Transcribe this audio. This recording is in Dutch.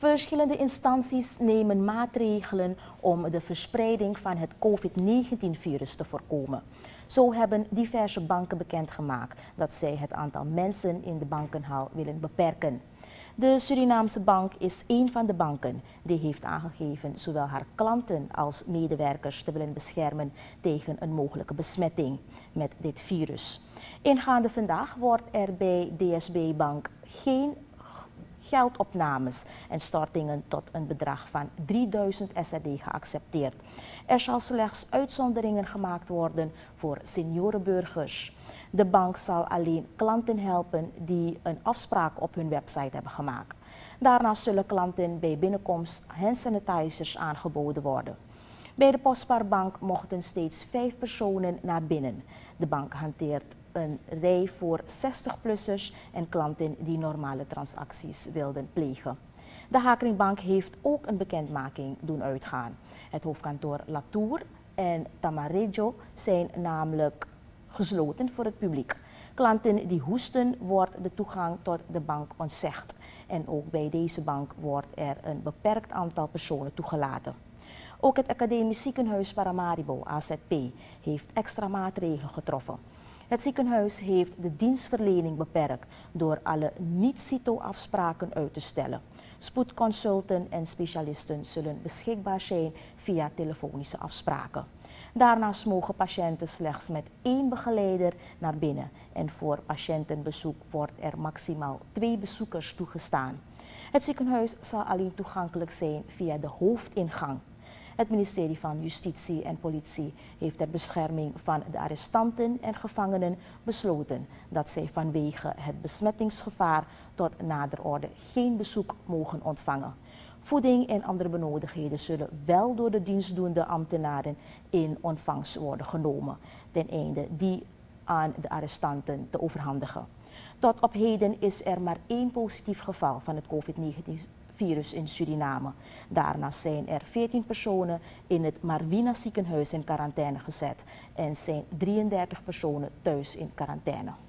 Verschillende instanties nemen maatregelen om de verspreiding van het COVID-19-virus te voorkomen. Zo hebben diverse banken bekendgemaakt dat zij het aantal mensen in de bankenhal willen beperken. De Surinaamse bank is een van de banken die heeft aangegeven zowel haar klanten als medewerkers te willen beschermen tegen een mogelijke besmetting met dit virus. Ingaande vandaag wordt er bij DSB Bank geen geldopnames en stortingen tot een bedrag van 3000 SRD geaccepteerd. Er zal slechts uitzonderingen gemaakt worden voor seniorenburgers. De bank zal alleen klanten helpen die een afspraak op hun website hebben gemaakt. Daarnaast zullen klanten bij binnenkomst handsanitizers aangeboden worden. Bij de Postbaarbank mochten steeds 5 personen naar binnen. De bank hanteert een rij voor 60-plussers en klanten die normale transacties wilden plegen. De Hakeringbank heeft ook een bekendmaking doen uitgaan. Het hoofdkantoor Latour en Tamarejo zijn namelijk gesloten voor het publiek. Klanten die hoesten wordt de toegang tot de bank ontzegd. En ook bij deze bank wordt er een beperkt aantal personen toegelaten. Ook het Academisch Ziekenhuis Paramaribo, AZP, heeft extra maatregelen getroffen. Het ziekenhuis heeft de dienstverlening beperkt door alle niet-CITO-afspraken uit te stellen. Spoedconsulten en specialisten zullen beschikbaar zijn via telefonische afspraken. Daarnaast mogen patiënten slechts met 1 begeleider naar binnen en voor patiëntenbezoek wordt er maximaal 2 bezoekers toegestaan. Het ziekenhuis zal alleen toegankelijk zijn via de hoofdingang. Het ministerie van Justitie en Politie heeft ter bescherming van de arrestanten en gevangenen besloten dat zij vanwege het besmettingsgevaar tot nader orde geen bezoek mogen ontvangen. Voeding en andere benodigdheden zullen wel door de dienstdoende ambtenaren in ontvangst worden genomen, ten einde die aan de arrestanten te overhandigen. Tot op heden is er maar 1 positief geval van het COVID-19-virus in Suriname. Daarnaast zijn er 14 personen in het Marwina ziekenhuis in quarantaine gezet en zijn 33 personen thuis in quarantaine.